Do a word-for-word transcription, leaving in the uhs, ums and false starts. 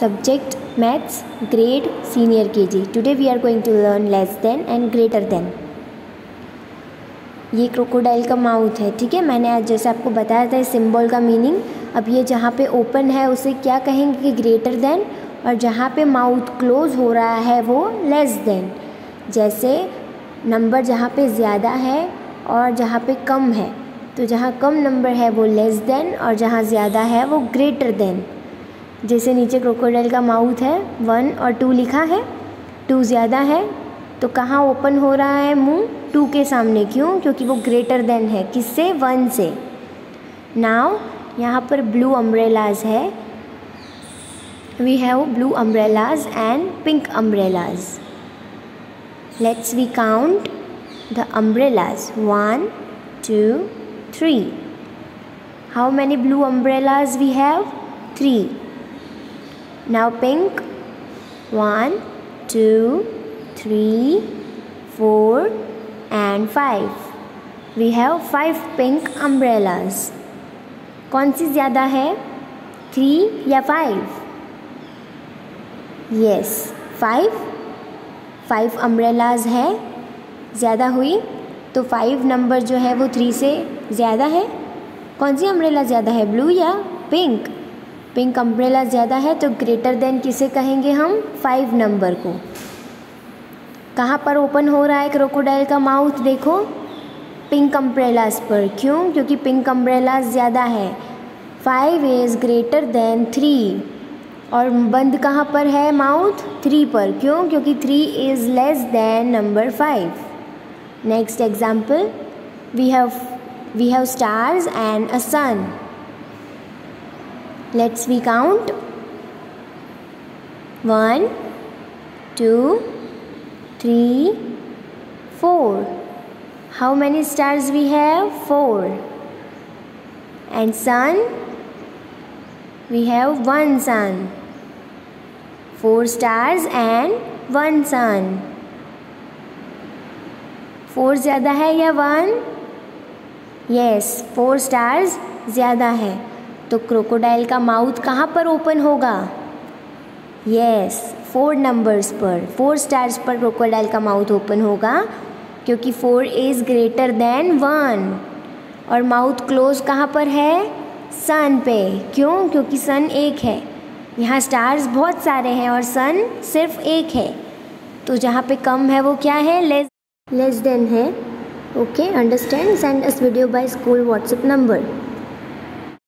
subject maths, grade senior K G. Today we are going to learn less than and greater than. ये crocodile का mouth है, ठीक है। मैंने आज जैसे आपको बताया था इस सिंबल का मीनिंग। अब ये जहाँ पे ओपन है उसे क्या कहेंगे कि ग्रेटर देन, और जहाँ पे माउथ क्लोज हो रहा है वो लेस देन। जैसे नंबर जहाँ पे ज़्यादा है और जहाँ पे कम है, तो जहाँ कम नंबर है वो लेस देन और जहाँ ज़्यादा है वो ग्रेटर देन। जैसे नीचे क्रोकोडाइल का माउथ है, वन और टू लिखा है, टू ज़्यादा है तो कहाँ ओपन हो रहा है मुंह? टू के सामने। क्यों? क्योंकि वो ग्रेटर देन है, किससे? वन से। नाउ यहाँ पर ब्लू अम्ब्रेलाज है, we have blue umbrellas and pink umbrellas. Let's we count the umbrellas, one two three. How many blue umbrellas we have? Three. Now pink, one, two, three, four and five. We have five pink umbrellas. कौन सी ज़्यादा है, three या five? Yes, five five umbrellas है, ज़्यादा हुई तो five number जो है वो थ्री से ज़्यादा है। कौन सी अम्ब्रेला ज़्यादा है, ब्लू या पिंक? पिंक अम्ब्रेला ज़्यादा है तो ग्रेटर देन किसे कहेंगे हम? फाइव नंबर को। कहाँ पर ओपन हो रहा है क्रोकोडाइल का माउथ? देखो, पिंक अम्ब्रेलाज पर। क्यों? क्योंकि पिंक अम्ब्रेला ज़्यादा है। Five is greater than three. और बंद कहाँ पर है माउथ? थ्री पर। क्यों? क्योंकि three is less than number five. Next example, we have we have stars and a sun. Let's we count, one, two, three, four. How many stars we have? Four. And sun, we have one sun. Four stars and one sun. Four ज़्यादा है या one? Yes, four stars ज़्यादा है। तो crocodile का mouth कहाँ पर open होगा? यस, फोर नंबर्स पर, फोर स्टार्स पर क्रोकोडाइल का माउथ ओपन होगा, क्योंकि four is greater than one. और माउथ क्लोज कहाँ पर है? सन पे। क्यों? क्योंकि सन एक है। यहाँ स्टार्स बहुत सारे हैं और सन सिर्फ एक है, तो जहाँ पे कम है वो क्या है? लेस लेस देन है। Okay, understand? Send us video by school WhatsApp number.